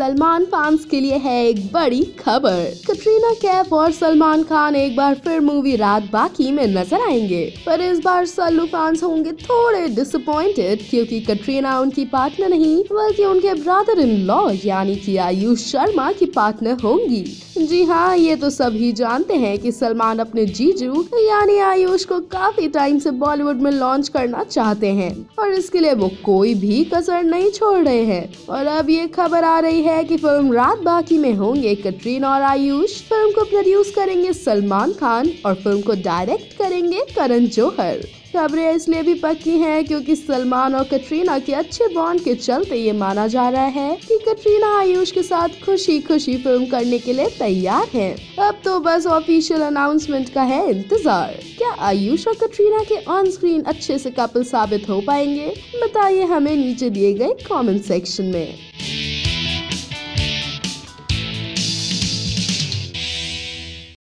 Salman fans के लिए है एक बड़ी खबर। कटरीना कैफ और सलमान खान एक बार फिर मूवी रात बाकी में नजर आएंगे, पर इस बार सल्लू फैंस होंगे थोड़े डिसअपॉइंटेड क्योंकि कटरीना उनकी पार्टनर नहीं बल्कि उनके ब्रदर इन लॉ यानी कि आयुष शर्मा की पार्टनर होंगी। जी हाँ, ये तो सभी जानते हैं कि सलमान अपने जीजू यानी आयुष को काफी टाइम से बॉलीवुड में लॉन्च करना चाहते हैं और इसके लिए वो कोई भी कसर नहीं छोड़ रहे हैं। और अब ये खबर आ रही है कि फिल्म रात बाकी में होंगे कटरीना और आयुष। फिल्म को प्रोड्यूस करेंगे सलमान खान और फिल्म को डायरेक्ट करेंगे करण जौहर। खबरें इसलिए भी पक्की हैं क्योंकि सलमान और कटरीना के अच्छे बॉन्ड के चलते ये माना जा रहा है कि कटरीना आयुष के साथ खुशी खुशी फिल्म करने के लिए तैयार हैं। अब तो बस ऑफिशियल अनाउंसमेंट का है इंतजार। क्या आयुष और कटरीना के ऑन स्क्रीन अच्छे से कपल साबित हो पाएंगे? बताइए हमें नीचे दिए गए कमेंट सेक्शन में।